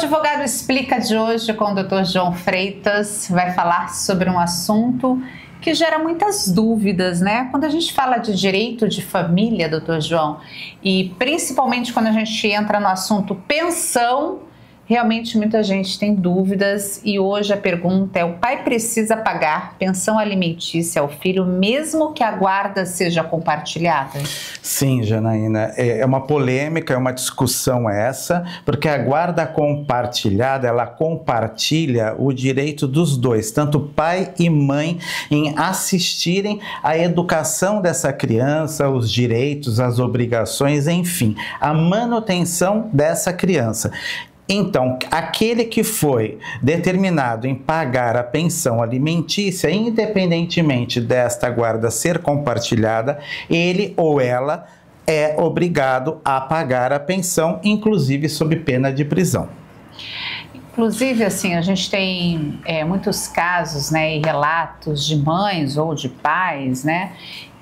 Advogado Explica de hoje com o Dr. João Freitas vai falar sobre um assunto que gera muitas dúvidas, né? Quando a gente fala de direito de família, Dr. João, e principalmente quando a gente entra no assunto pensão, realmente muita gente tem dúvidas e hoje a pergunta é: o pai precisa pagar pensão alimentícia ao filho mesmo que a guarda seja compartilhada? Sim, Janaína, é uma polêmica, é uma discussão essa, porque a guarda compartilhada, ela compartilha o direito dos dois, tanto pai e mãe, em assistirem à educação dessa criança, os direitos, as obrigações, enfim, a manutenção dessa criança. Então, aquele que foi determinado em pagar a pensão alimentícia, independentemente desta guarda ser compartilhada, ele ou ela é obrigado a pagar a pensão, inclusive sob pena de prisão. Inclusive, assim, a gente tem muitos casos, né, e relatos de mães ou de pais, né,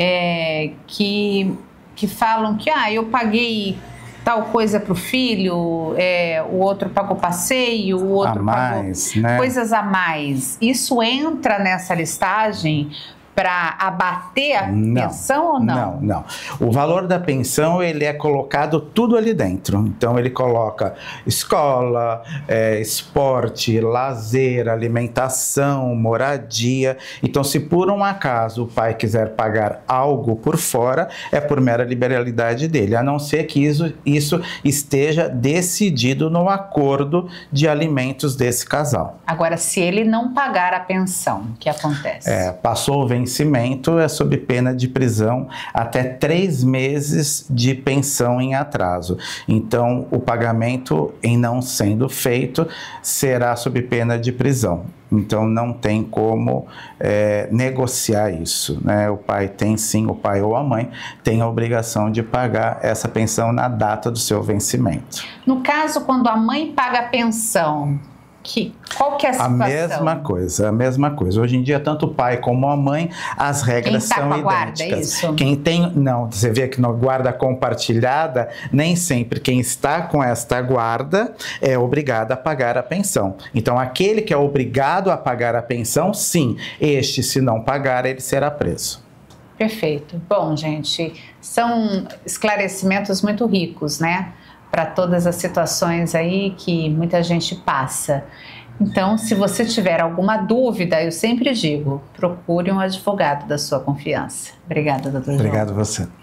que falam que eu paguei tal coisa para o filho, o outro pagou passeio, o outro pagou coisas a mais. Isso entra nessa listagem para abater a pensão ou não? Não. O valor da pensão, ele é colocado tudo ali dentro. Então, ele coloca escola, esporte, lazer, alimentação, moradia. Então, se por um acaso o pai quiser pagar algo por fora, é por mera liberalidade dele, a não ser que isso esteja decidido no acordo de alimentos desse casal. Agora, se ele não pagar a pensão, o que acontece? Passou o vencimento, é sob pena de prisão até 3 meses de pensão em atraso. Então, o pagamento, em não sendo feito, será sob pena de prisão. Então, não tem como negociar isso, né? O pai tem sim, o pai ou a mãe tem a obrigação de pagar essa pensão na data do seu vencimento. No caso, quando a mãe paga a pensão, qual que é a situação? A mesma coisa. Hoje em dia, tanto o pai como a mãe, as regras são idênticas. Guarda, é isso? Você vê que na guarda compartilhada, nem sempre quem está com esta guarda é obrigado a pagar a pensão. Então, aquele que é obrigado a pagar a pensão, sim, se não pagar, ele será preso. Perfeito. Bom, gente, são esclarecimentos muito ricos, né? Para todas as situações aí que muita gente passa. Então, se você tiver alguma dúvida, eu sempre digo, procure um advogado da sua confiança. Obrigada, doutor João. Obrigado a você.